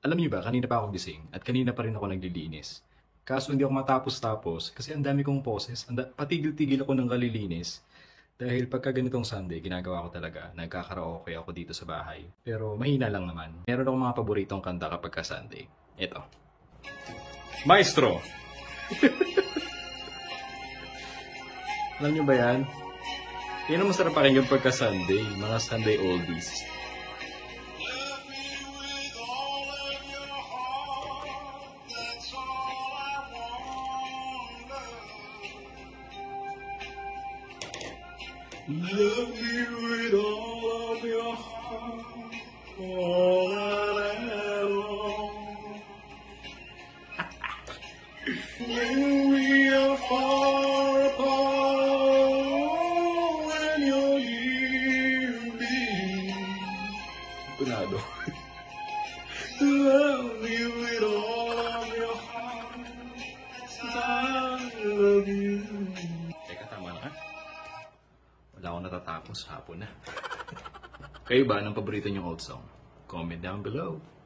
Alam niyo ba, kanina pa ako gising at kanina pa rin ako naglilinis. Kaso hindi ako matapos-tapos kasi ang dami kong poses. Patigil-tigil ako ng kalilinis. Dahil pagka ganitong Sunday, ginagawa ko talaga, nagkakaraoke ako dito sa bahay. Pero mahina lang naman. Meron akong mga paboritong kanta kapag ka Sunday. Ito. Maestro! Alam niyo ba yan? Yan ang masarap pakinggan pagka Sunday. Mga Sunday oldies. Love me with all of your heart, all and all. When we are far apart, when you're near me. Punado. Love me with all of your heart, 'cause I love you. Teka, tama na ka? Wala akong natatapos, hapon na. Kayo ba, anong paborito niyong old song? Comment down below.